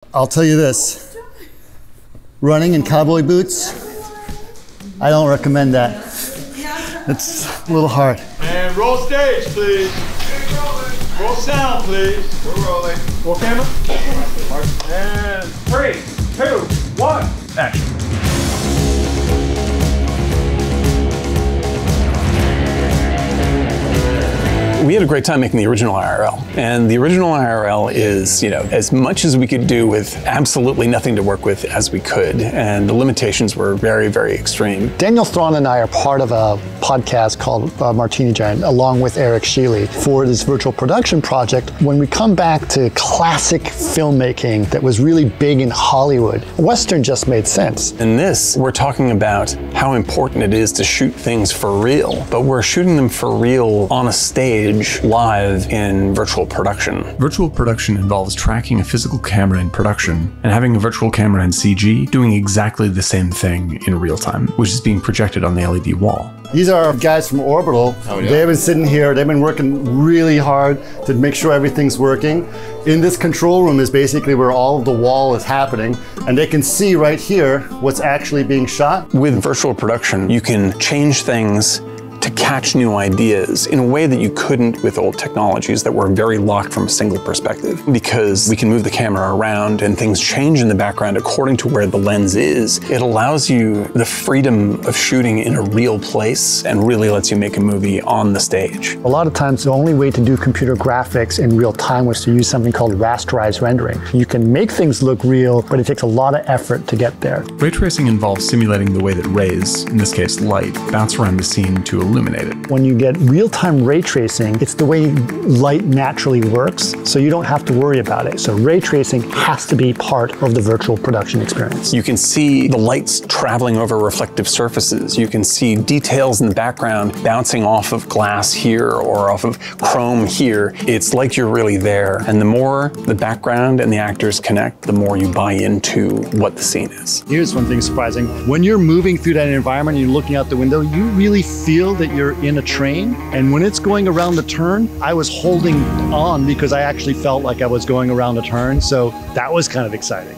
I'll tell you this, running in cowboy boots, I don't recommend that. It's a little hard. And roll stage, please. Roll sound, please. We're rolling. Roll camera. And 3, 2, 1, action. We had a great time making the original IRL. And the original IRL is, as much as we could do with absolutely nothing to work with as we could. And the limitations were very, very extreme. Daniel Thrawn and I are part of a podcast called Martini Giant, along with Eric Sheely, for this virtual production project. When we come back to classic filmmaking that was really big in Hollywood, Western just made sense. In this, we're talking about how important it is to shoot things for real, but we're shooting them for real on a stage live in virtual production. Virtual production involves tracking a physical camera in production and having a virtual camera in CG doing exactly the same thing in real time, which is being projected on the LED wall. These are our guys from Orbital. Oh, yeah. They've been sitting here, they've been working really hard to make sure everything's working. In this control room is basically where all of the wall is happening, and they can see right here what's actually being shot. With virtual production, you can change things to catch new ideas in a way that you couldn't with old technologies that were very locked from a single perspective. Because we can move the camera around and things change in the background according to where the lens is, it allows you the freedom of shooting in a real place and really lets you make a movie on the stage. A lot of times the only way to do computer graphics in real time was to use something called rasterized rendering. You can make things look real, but it takes a lot of effort to get there. Ray tracing involves simulating the way that rays, in this case light, bounce around the scene to illuminate it. When you get real-time ray tracing, it's the way light naturally works, so you don't have to worry about it. So ray tracing has to be part of the virtual production experience. You can see the lights traveling over reflective surfaces. You can see details in the background bouncing off of glass here or off of chrome here. It's like you're really there. And the more the background and the actors connect, the more you buy into what the scene is. Here's one thing surprising. When you're moving through that environment and you're looking out the window, you really feel that you're in a train. And when it's going around the turn, I was holding on because I actually felt like I was going around a turn. So that was kind of exciting.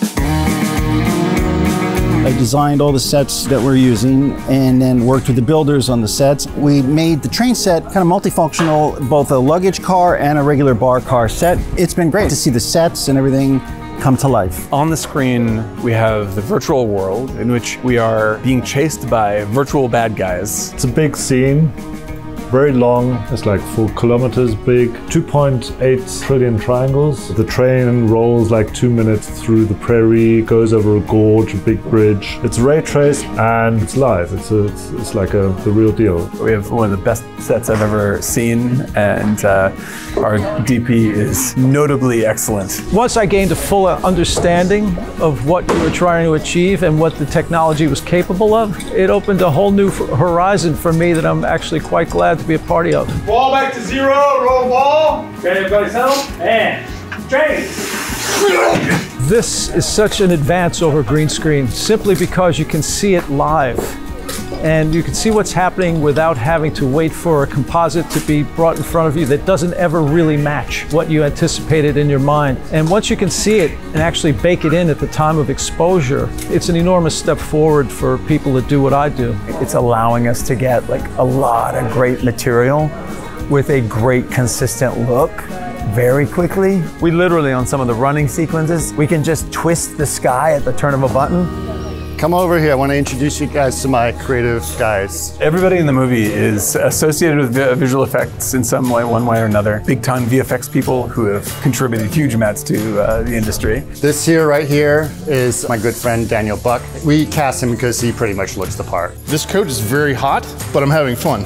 I designed all the sets that we're using and then worked with the builders on the sets. We made the train set kind of multifunctional, both a luggage car and a regular bar car set. It's been great to see the sets and everything come to life. On the screen, we have the virtual world in which we are being chased by virtual bad guys. It's a big scene, very long, it's like 4 kilometers big, 2.8 trillion triangles. The train rolls like 2 minutes through the prairie, goes over a gorge, a big bridge. It's ray traced and it's live. It's like the real deal. We have one of the best sets I've ever seen, and our DP is notably excellent. Once I gained a full understanding of what we were trying to achieve and what the technology was capable of, it opened a whole new horizon for me that I'm actually quite glad to be a party of. Ball back to 0, roll ball. Okay, everybody settle, and train. This is such an advance over green screen, simply because you can see it live. And you can see what's happening without having to wait for a composite to be brought in front of you that doesn't ever really match what you anticipated in your mind. And once you can see it and actually bake it in at the time of exposure, it's an enormous step forward for people that do what I do. It's allowing us to get like a lot of great material with a great consistent look very quickly. We literally, on some of the running sequences, we can just twist the sky at the turn of a button. Come over here, I want to introduce you guys to my creative guys. Everybody in the movie is associated with visual effects in some way, one way or another. Big time VFX people who have contributed huge amounts to the industry. This here, right here, is my good friend Daniel Buck. We cast him because he pretty much looks the part. This coat is very hot, but I'm having fun.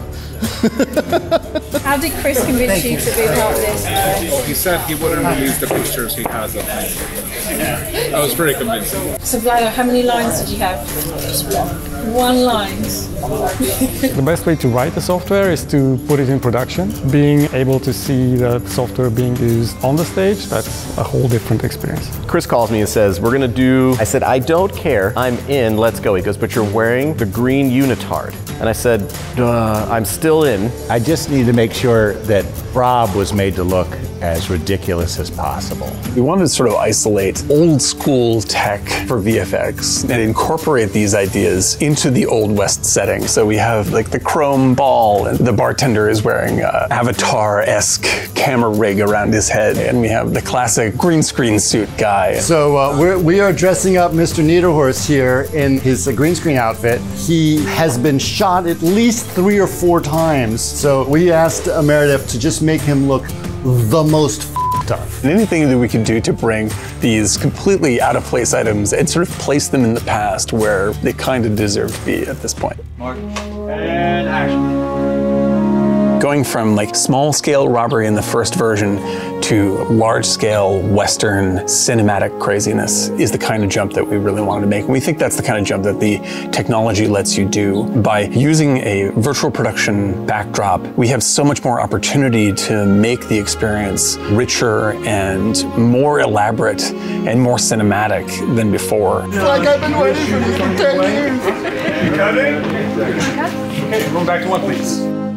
How did Chris convince you to be part of this? He said he wouldn't release the pictures he has of me. That was pretty convincing. So Vlado, how many lines did you have? Just one. One line. The best way to write the software is to put it in production. Being able to see the software being used on the stage, that's a whole different experience. Chris calls me and says, we're gonna do, I said, I don't care, I'm in, let's go. He goes, but you're wearing the green unitard. And I said, I'm still in. I just need to make sure that Rob was made to look as ridiculous as possible. We wanted to sort of isolate old school tech for VFX and incorporate these ideas into the Old West setting. So we have like the chrome ball, and the bartender is wearing a Avatar-esque camera rig around his head, and we have the classic green screen suit guy. So we are dressing up Mr. Niederhorst here in his green screen outfit. He has been shot at least 3 or 4 times. So we asked Meredith to just make him look the most f***ed up. And anything that we can do to bring these completely out of place items and sort of place them in the past where they kind of deserve to be at this point. Mark. And action. Going from like small scale robbery in the first version to large scale Western cinematic craziness is the kind of jump that we really wanted to make. And we think that's the kind of jump that the technology lets you do. By using a virtual production backdrop, we have so much more opportunity to make the experience richer and more elaborate and more cinematic than before. It's like I've been waiting for this for 10 years. You got it? Okay, going back to 1, please.